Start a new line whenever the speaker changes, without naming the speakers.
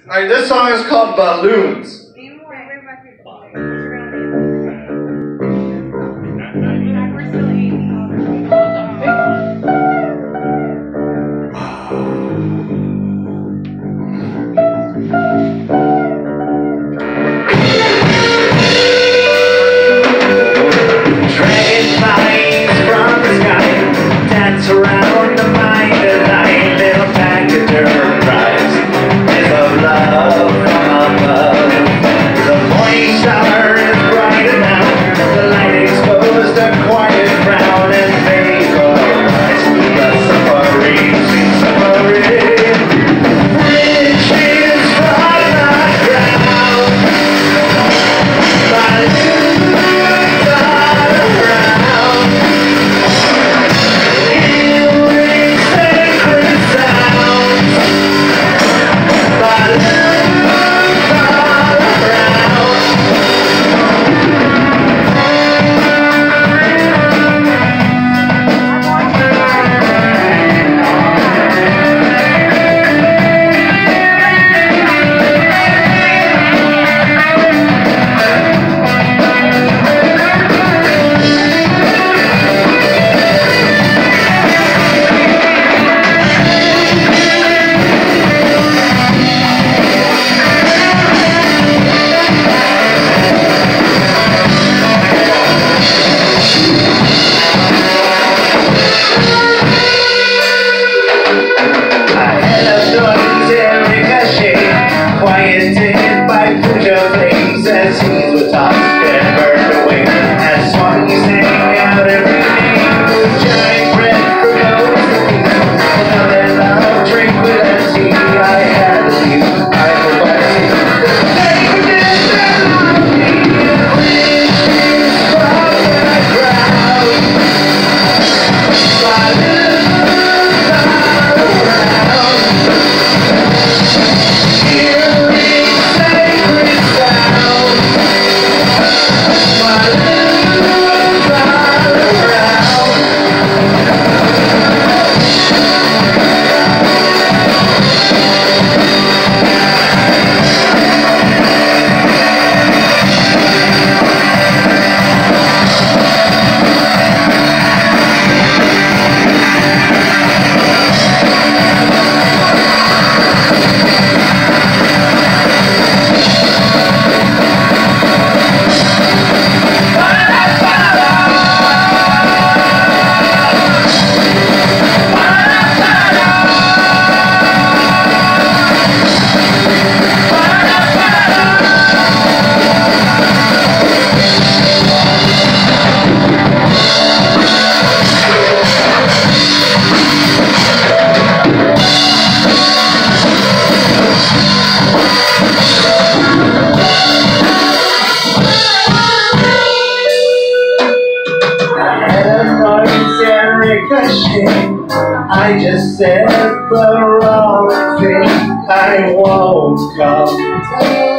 Alright, this song is called Balloons.
Around the mind at night, little package or prize is of love from above. The morning star is bright enough, the light exposed a quiet frown and vaporize the safari, sweet safari. Riches from the ground, balloons all around. As seas were tossed and burned away, as swans sang out every name, giant bread for those now that love tranquility I had of you, I hope I see the sacredness that love me, riches from the ground, balloons all around, hearing sacred sound. I just said the wrong thing. I won't come.